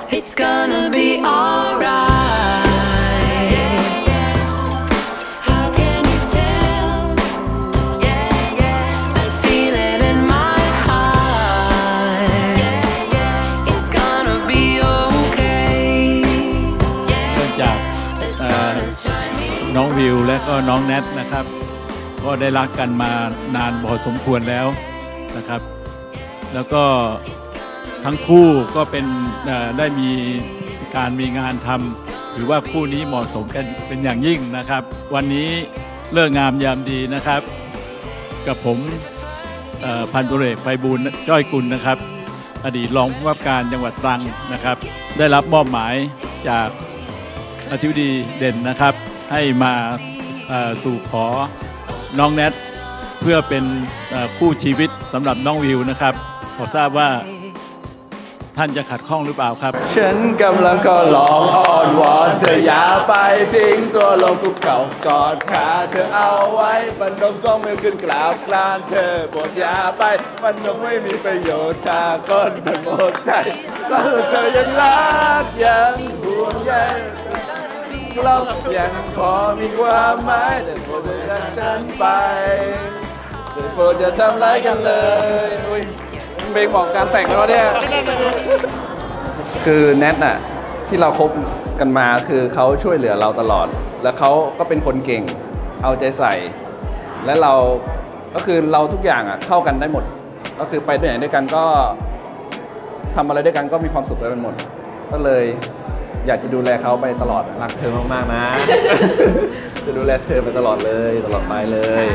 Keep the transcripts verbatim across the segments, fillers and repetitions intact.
It's gonna be alright.How can you tell? Yeah, yeah. I feel it in my heart. Yeah, yeah. It's gonna be okay. เนื่องจากน้องวิวและก็น้องแนทนะครับก็ได้รักกันมานานพอสมควรแล้วนะครับแล้วก็ทั้งคู่ก็เป็นได้มีการมีงานทำถือว่าคู่นี้เหมาะสมกันเป็นอย่างยิ่งนะครับวันนี้เลิกงามยามดีนะครับกับผมพันตุเรศไพบูลย์จ้อยกุลนะครับอดีตรองผู้ว่าการจังหวัดตรังนะครับได้รับมอบหมายจากอธิบดีเด่นนะครับให้มาสู่ขอน้องแนทเพื่อเป็นคู่ชีวิตสำหรับน้องวิวนะครับขอทราบว่าท่านจะขัดข้องหรือเปล่าครับฉันกำลังก็ร้องอ้อนวอนเธออย่าไปทิ้งตัวลงคุกเข่ากอดขาเธอเอาไว้บันดงสองมือขึ้นกราบกรานเธอโปรดอย่าไปมันยังไม่มีประโยชน์ถ้าก้นทั้งหมดใจก็เธอยังรักยังห่วงใยเรายังพอมีความหมายแต่โปรดอย่าจากฉันไปแต่โปรดอย่าทำร้ายกันเลยอุ้ยเพลงบอกการแต่งแล้วเนี่ยคือแนทน่ะที่เราคบกันมาคือเขาช่วยเหลือเราตลอดแล้วเขาก็เป็นคนเก่งเอาใจใส่และเราก็คือเราทุกอย่างอ่ะเข้ากันได้หมดก็คือไปด้วยไหนด้วยกันก็ทำอะไรด้วยกันก็มีความสุขไปหมดก็เลยอยากจะดูแลเขาไปตลอดรักเธอมากๆนะจะดูแลเธอไปตลอดเลยตลอดไปเลย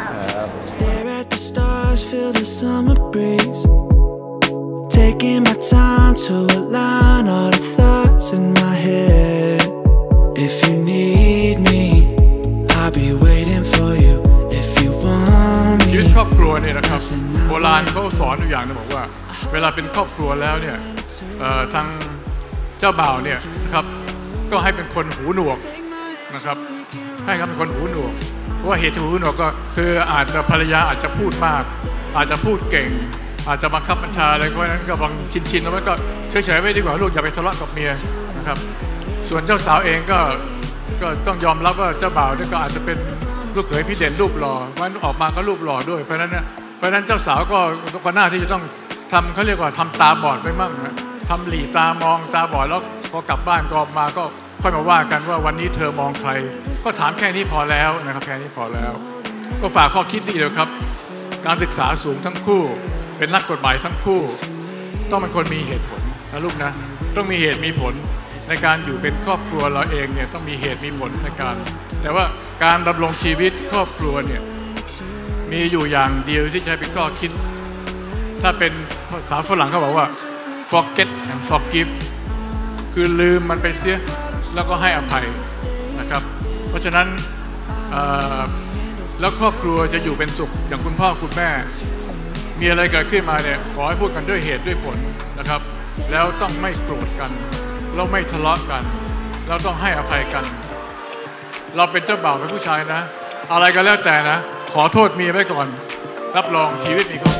Taking my time to align all the thoughts in my head. If you need me, I'll be waiting for you. If you want me. ชีวิตครอบครัวเนี่ยนะครับโบราณเขาสอนอยู่อย่างนึงบอกว่าเวลาเป็นครอบครัวแล้วเนี่ยทางเจ้าบ่าวเนี่ยนะครับก็ให้เป็นคนหูหนวกนะครับให้เขาเป็นคนหูหนวกเพราะว่าเหตุหูหนวกก็คืออาจจะภรรยาอาจจะพูดมากอาจจะพูดเก่งอาจจะบังคับบัญชาอะไรเพราะนั้นก็บางชินๆแล้วมันก็เฉยๆไม่ดีกว่าลูกอย่าไปทะเลาะกับเมียนะครับส่วนเจ้าสาวเองก็ก็ต้องยอมรับว่าเจ้าบ่าวนี่ก็อาจจะเป็นลูกเขยพี่เด่นรูปหล่อมันออกมาก็รูปหล่อด้วยเพราะนั้นเนี่ยเพราะนั้นเจ้าสาวก็ก็น่าที่จะต้องทำเขาเรียกว่าทำตาบอดไปมั่งนะทำหลีตามองตาบอดแล้วพอกลับบ้านก็มาก็ค่อยมาว่ากันว่าวันนี้เธอมองใครก็ถามแค่นี้พอแล้วนะครับแค่นี้พอแล้วก็ฝากข้อคิดดีเลยครับการศึกษาสูงทั้งคู่เป็นนักกฎหมายทั้งคู่ต้องเป็นคนมีเหตุผลนะลูกนะต้องมีเหตุมีผลในการอยู่เป็นครอบครัวเราเองเนี่ยต้องมีเหตุมีผลในการแต่ว่าการดำรงชีวิตครอบครัวเนี่ยมีอยู่อย่างเดียวที่ใช้เป็นข้อคิดถ้าเป็นภาษาฝรั่งเขาบอกว่า forget and forgive คือลืมมันไปเสียแล้วก็ให้อภัยนะครับเพราะฉะนั้นแล้วครอบครัวจะอยู่เป็นสุขอย่างคุณพ่อคุณแม่มีอะไรเกิดขึ้นมาเนี่ยขอให้พูดกันด้วยเหตุด้วยผลนะครับแล้วต้องไม่โกรธกันเราไม่ทะเลาะกันเราต้องให้อภัยกันเราเป็นเจ้าบ่าวเป็นผู้ชายนะอะไรก็แล้วแต่นะขอโทษเมียไว้ก่อนรับรองชีวิตมีความ